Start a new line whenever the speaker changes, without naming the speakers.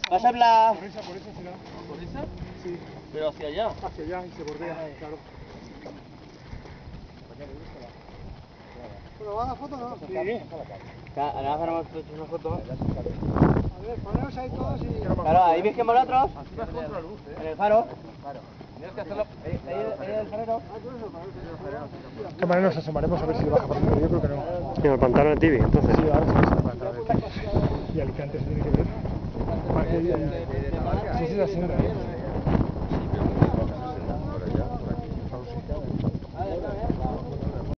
Pasa la...
Por esa será.
¿Por esa?
Sí.
Pero hacia allá.
Hacia allá y se bordea, claro. Bueno, ¿va la foto o no? Sí.
Ahora hacemos una foto.
A ver, poneros ahí todos y...
Claro, ahí veis que vosotros.
Así vas contra la luz,
En el faro. Tienes que hacerlo. Ahí el farero.
De todas maneras nos asomaremos a ver si baja por dentro. Yo creo que no.
Y el pantano de Tibi, entonces.
Sí, ahora sí que es el pantano de Tibi. Y Alicante se tiene que ver. Sí, sí, la senda,